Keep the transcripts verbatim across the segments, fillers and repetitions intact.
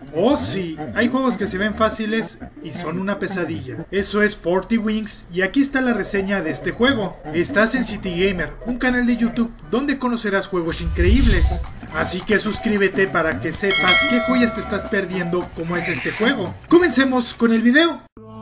Oh sí, hay juegos que se ven fáciles y son una pesadilla. Eso es cuarenta Wings y aquí está la reseña de este juego. Estás en City Gamer, un canal de YouTube donde conocerás juegos increíbles. Así que suscríbete para que sepas qué joyas te estás perdiendo como es este juego. Comencemos con el video.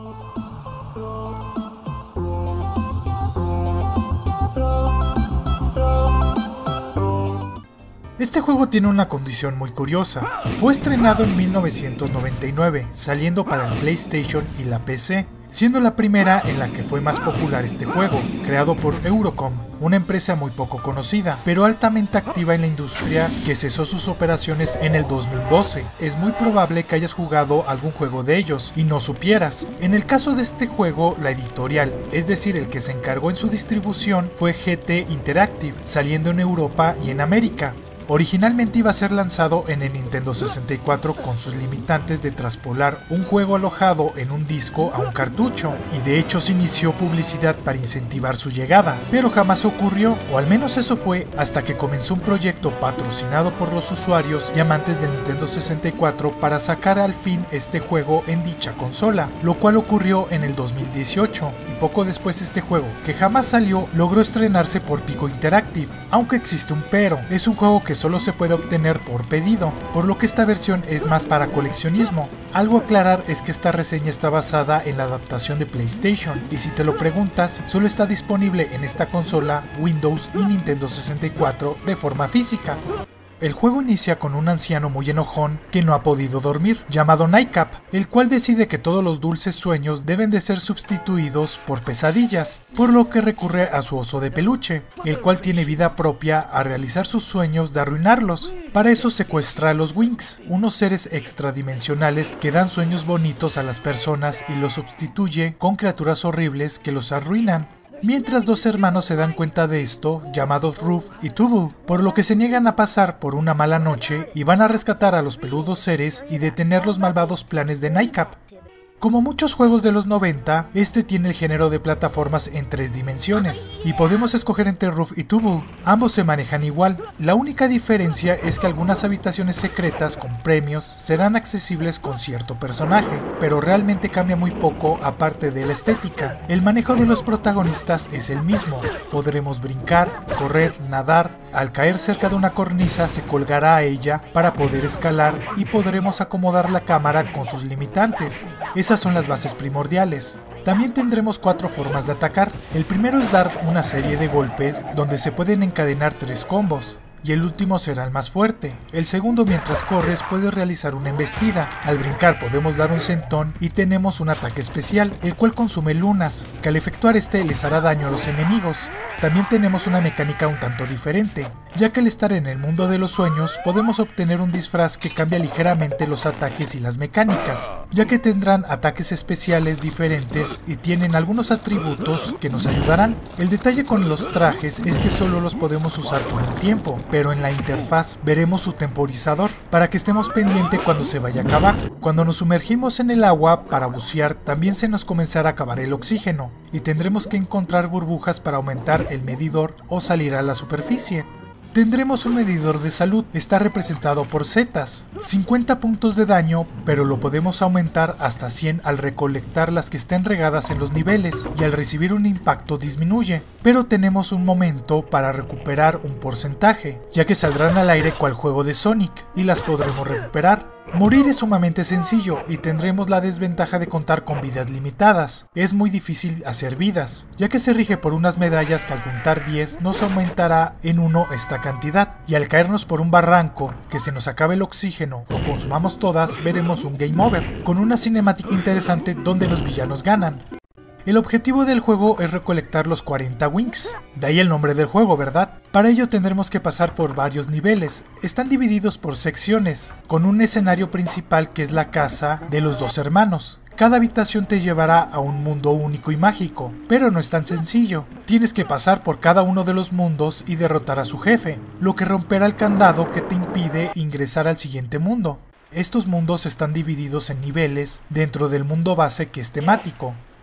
Este juego tiene una condición muy curiosa. Fue estrenado en mil novecientos noventa y nueve, saliendo para el PlayStation y la P C, siendo la primera en la que fue más popular este juego, creado por Eurocom, una empresa muy poco conocida, pero altamente activa en la industria que cesó sus operaciones en el dos mil doce. Es muy probable que hayas jugado algún juego de ellos y no supieras. En el caso de este juego, la editorial, es decir, el que se encargó en su distribución, fue G T Interactive, saliendo en Europa y en América. Originalmente iba a ser lanzado en el Nintendo sesenta y cuatro con sus limitantes de traspolar un juego alojado en un disco a un cartucho, y de hecho se inició publicidad para incentivar su llegada, pero jamás ocurrió, o al menos eso fue hasta que comenzó un proyecto patrocinado por los usuarios y amantes del Nintendo sesenta y cuatro para sacar al fin este juego en dicha consola, lo cual ocurrió en el dos mil dieciocho, y poco después este juego, que jamás salió, logró estrenarse por Pico Interactive, aunque existe un pero, es un juego que solo se puede obtener por pedido, por lo que esta versión es más para coleccionismo. Algo a aclarar es que esta reseña está basada en la adaptación de PlayStation, y si te lo preguntas, solo está disponible en esta consola, Windows y Nintendo sesenta y cuatro de forma física. El juego inicia con un anciano muy enojón que no ha podido dormir, llamado Nightcap, el cual decide que todos los dulces sueños deben de ser sustituidos por pesadillas, por lo que recurre a su oso de peluche, el cual tiene vida propia a realizar sus sueños de arruinarlos. Para eso secuestra a los Winks, unos seres extradimensionales que dan sueños bonitos a las personas y los sustituye con criaturas horribles que los arruinan. Mientras dos hermanos se dan cuenta de esto, llamados Ruff y Tubble, por lo que se niegan a pasar por una mala noche y van a rescatar a los peludos seres y detener los malvados planes de Nightcap. Como muchos juegos de los noventa, este tiene el género de plataformas en tres dimensiones, y podemos escoger entre Ruff y Tubble. Ambos se manejan igual, la única diferencia es que algunas habitaciones secretas con premios serán accesibles con cierto personaje, pero realmente cambia muy poco aparte de la estética. El manejo de los protagonistas es el mismo, podremos brincar, correr, nadar. Al caer cerca de una cornisa se colgará a ella para poder escalar y podremos acomodar la cámara con sus limitantes. Esas son las bases primordiales. También tendremos cuatro formas de atacar. El primero es dar una serie de golpes donde se pueden encadenar tres combos, y el último será el más fuerte. El segundo, mientras corres, puedes realizar una embestida. Al brincar podemos dar un sentón y tenemos un ataque especial, el cual consume lunas, que al efectuar este les hará daño a los enemigos. También tenemos una mecánica un tanto diferente, ya que al estar en el mundo de los sueños podemos obtener un disfraz que cambia ligeramente los ataques y las mecánicas, ya que tendrán ataques especiales diferentes y tienen algunos atributos que nos ayudarán. El detalle con los trajes es que solo los podemos usar por un tiempo, pero en la interfaz veremos su temporizador para que estemos pendiente cuando se vaya a acabar. Cuando nos sumergimos en el agua para bucear, también se nos comenzará a acabar el oxígeno y tendremos que encontrar burbujas para aumentar el medidor o salir a la superficie. Tendremos un medidor de salud, está representado por setas, cincuenta puntos de daño, pero lo podemos aumentar hasta cien al recolectar las que estén regadas en los niveles, y al recibir un impacto disminuye, pero tenemos un momento para recuperar un porcentaje, ya que saldrán al aire cual juego de Sonic, y las podremos recuperar. Morir es sumamente sencillo y tendremos la desventaja de contar con vidas limitadas. Es muy difícil hacer vidas, ya que se rige por unas medallas que al juntar diez nos aumentará en uno esta cantidad, y al caernos por un barranco, que se nos acabe el oxígeno o consumamos todas, veremos un game over, con una cinemática interesante donde los villanos ganan. El objetivo del juego es recolectar los cuarenta Winks, de ahí el nombre del juego, ¿verdad? Para ello tendremos que pasar por varios niveles, están divididos por secciones, con un escenario principal que es la casa de los dos hermanos. Cada habitación te llevará a un mundo único y mágico, pero no es tan sencillo. Tienes que pasar por cada uno de los mundos y derrotar a su jefe, lo que romperá el candado que te impide ingresar al siguiente mundo. Estos mundos están divididos en niveles dentro del mundo base que es temático.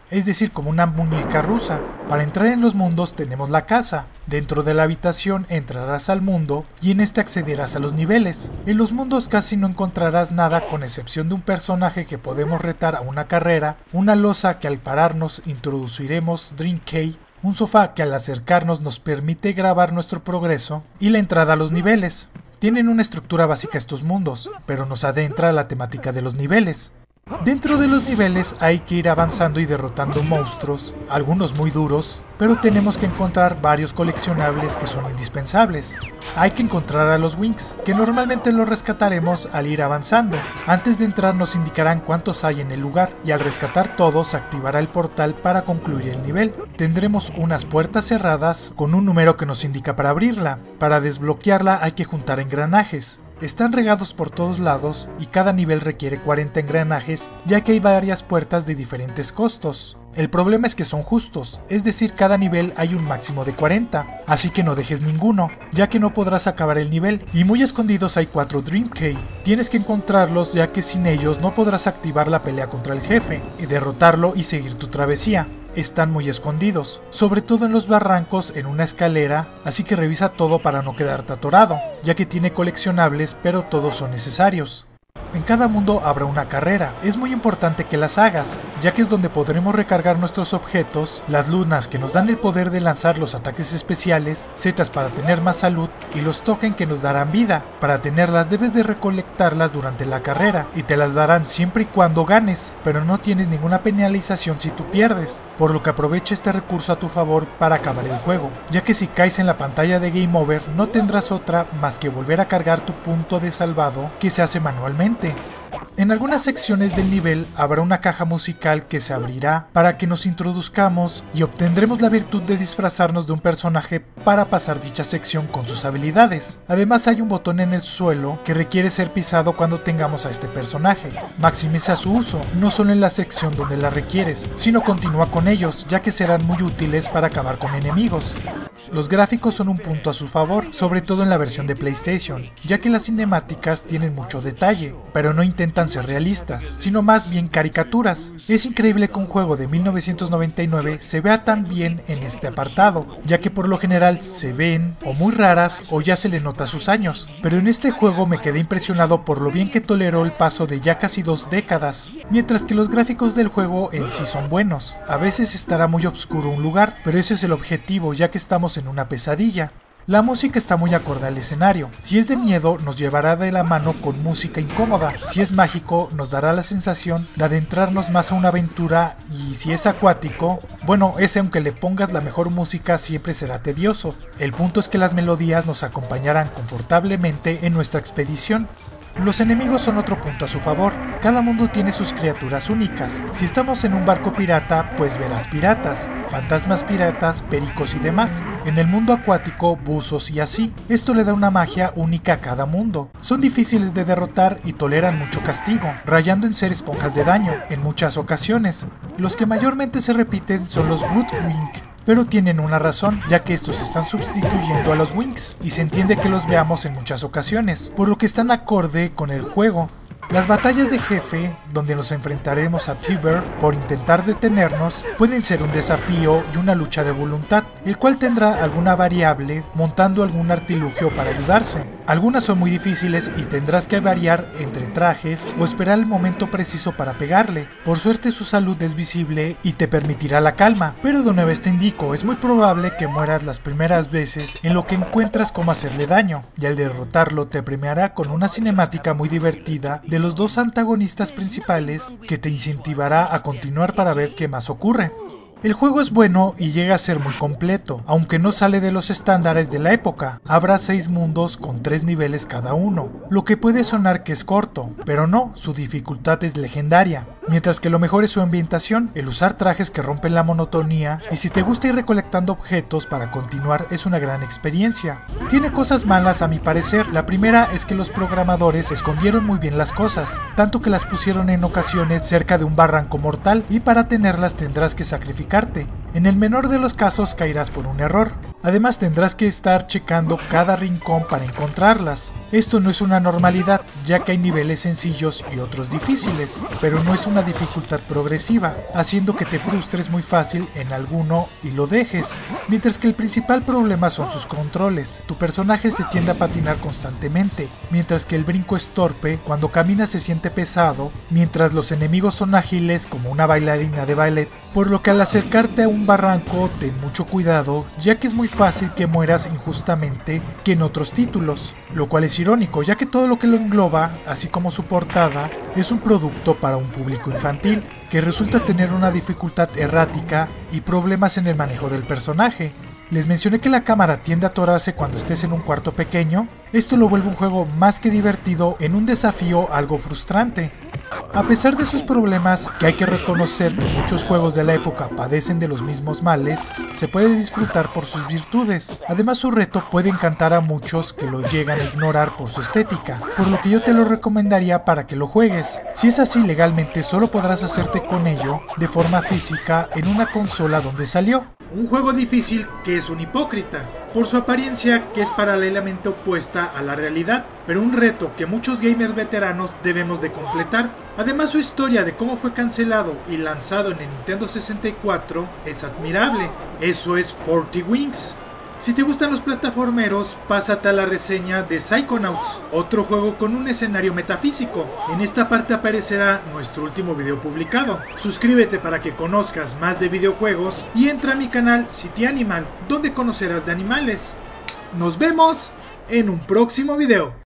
es decir, como una muñeca rusa. Para entrar en los mundos tenemos la casa. Dentro de la habitación entrarás al mundo y en este accederás a los niveles. En los mundos casi no encontrarás nada con excepción de un personaje que podemos retar a una carrera, una losa que al pararnos introduciremos Dream Key, un sofá que al acercarnos nos permite grabar nuestro progreso y la entrada a los niveles. Tienen una estructura básica estos mundos, pero nos adentra la temática de los niveles. Dentro de los niveles hay que ir avanzando y derrotando monstruos, algunos muy duros, pero tenemos que encontrar varios coleccionables que son indispensables. Hay que encontrar a los Wings, que normalmente los rescataremos al ir avanzando. Antes de entrar nos indicarán cuántos hay en el lugar, y al rescatar todos se activará el portal para concluir el nivel. Tendremos unas puertas cerradas con un número que nos indica para abrirla. Para desbloquearla hay que juntar engranajes. Están regados por todos lados y cada nivel requiere cuarenta engranajes, ya que hay varias puertas de diferentes costos. El problema es que son justos, es decir, cada nivel hay un máximo de cuarenta, así que no dejes ninguno, ya que no podrás acabar el nivel, y muy escondidos hay cuatro Dream Key. Tienes que encontrarlos, ya que sin ellos no podrás activar la pelea contra el jefe, y derrotarlo y seguir tu travesía. Están muy escondidos, sobre todo en los barrancos en una escalera, así que revisa todo para no quedarte atorado, ya que tiene coleccionables pero todos son necesarios. En cada mundo habrá una carrera, es muy importante que las hagas, ya que es donde podremos recargar nuestros objetos, las lunas que nos dan el poder de lanzar los ataques especiales, setas para tener más salud y los tokens que nos darán vida. Para tenerlas debes de recolectarlas durante la carrera y te las darán siempre y cuando ganes, pero no tienes ninguna penalización si tú pierdes, por lo que aprovecha este recurso a tu favor para acabar el juego, ya que si caes en la pantalla de Game Over no tendrás otra más que volver a cargar tu punto de salvado que se hace manualmente. En algunas secciones del nivel habrá una caja musical que se abrirá para que nos introduzcamos y obtendremos la virtud de disfrazarnos de un personaje para pasar dicha sección con sus habilidades. Además hay un botón en el suelo que requiere ser pisado cuando tengamos a este personaje. Maximiza su uso, no solo en la sección donde la requieres, sino continúa con ellos, ya que serán muy útiles para acabar con enemigos. Los gráficos son un punto a su favor, sobre todo en la versión de PlayStation, ya que las cinemáticas tienen mucho detalle, pero no intentan ser realistas, sino más bien caricaturas. Es increíble que un juego de mil novecientos noventa y nueve se vea tan bien en este apartado, ya que por lo general se ven o muy raras o ya se le nota sus años, pero en este juego me quedé impresionado por lo bien que toleró el paso de ya casi dos décadas, mientras que los gráficos del juego en sí son buenos. A veces estará muy oscuro un lugar, pero ese es el objetivo, ya que estamos en una pesadilla. La música está muy acorde al escenario. Si es de miedo, nos llevará de la mano con música incómoda. Si es mágico, nos dará la sensación de adentrarnos más a una aventura. Y si es acuático, bueno, ese aunque le pongas la mejor música siempre será tedioso. El punto es que las melodías nos acompañarán confortablemente en nuestra expedición. Los enemigos son otro punto a su favor. Cada mundo tiene sus criaturas únicas. Si estamos en un barco pirata, pues verás piratas, fantasmas piratas, pericos y demás. En el mundo acuático, buzos y así. Esto le da una magia única a cada mundo. Son difíciles de derrotar y toleran mucho castigo, rayando en ser esponjas de daño en muchas ocasiones. Los que mayormente se repiten son los Woodwing, pero tienen una razón, ya que estos están sustituyendo a los Wings, y se entiende que los veamos en muchas ocasiones, por lo que están acorde con el juego. Las batallas de jefe, donde nos enfrentaremos a Tiber por intentar detenernos, pueden ser un desafío y una lucha de voluntad, el cual tendrá alguna variable montando algún artilugio para ayudarse. Algunas son muy difíciles y tendrás que variar entre trajes o esperar el momento preciso para pegarle. Por suerte su salud es visible y te permitirá la calma, pero de una vez te indico, es muy probable que mueras las primeras veces en lo que encuentras cómo hacerle daño, y al derrotarlo te premiará con una cinemática muy divertida de los dos antagonistas principales que te incentivará a continuar para ver qué más ocurre. El juego es bueno y llega a ser muy completo, aunque no sale de los estándares de la época. Habrá seis mundos con tres niveles cada uno, lo que puede sonar que es corto, pero no, su dificultad es legendaria. Mientras que lo mejor es su ambientación, el usar trajes que rompen la monotonía, y si te gusta ir recolectando objetos para continuar es una gran experiencia. Tiene cosas malas a mi parecer. La primera es que los programadores escondieron muy bien las cosas, tanto que las pusieron en ocasiones cerca de un barranco mortal y para tenerlas tendrás que sacrificarte. En el menor de los casos caerás por un error. Además tendrás que estar checando cada rincón para encontrarlas. Esto no es una normalidad, ya que hay niveles sencillos y otros difíciles, pero no es una dificultad progresiva, haciendo que te frustres muy fácil en alguno y lo dejes. Mientras que el principal problema son sus controles. Tu personaje se tiende a patinar constantemente, mientras que el brinco es torpe, cuando caminas se siente pesado, mientras los enemigos son ágiles como una bailarina de ballet, por lo que al acercarte a un barranco ten mucho cuidado, ya que es muy fácil que mueras injustamente que en otros títulos, lo cual es irónico, ya que todo lo que lo engloba, así como su portada, es un producto para un público infantil, que resulta tener una dificultad errática y problemas en el manejo del personaje. Les mencioné que la cámara tiende a atorarse cuando estés en un cuarto pequeño. Esto lo vuelve un juego más que divertido en un desafío algo frustrante. A pesar de sus problemas, que hay que reconocer que muchos juegos de la época padecen de los mismos males, se puede disfrutar por sus virtudes. Además, su reto puede encantar a muchos que lo llegan a ignorar por su estética, por lo que yo te lo recomendaría para que lo juegues. Si es así, legalmente solo podrás hacerte con ello de forma física en una consola donde salió. Un juego difícil que es un hipócrita, por su apariencia que es paralelamente opuesta a la realidad, pero un reto que muchos gamers veteranos debemos de completar. Además, su historia de cómo fue cancelado y lanzado en el Nintendo sesenta y cuatro es admirable. Eso es cuarenta Wings. Si te gustan los plataformeros, pásate a la reseña de Psychonauts, otro juego con un escenario metafísico. En esta parte aparecerá nuestro último video publicado. Suscríbete para que conozcas más de videojuegos y entra a mi canal City Animal, donde conocerás de animales. Nos vemos en un próximo video.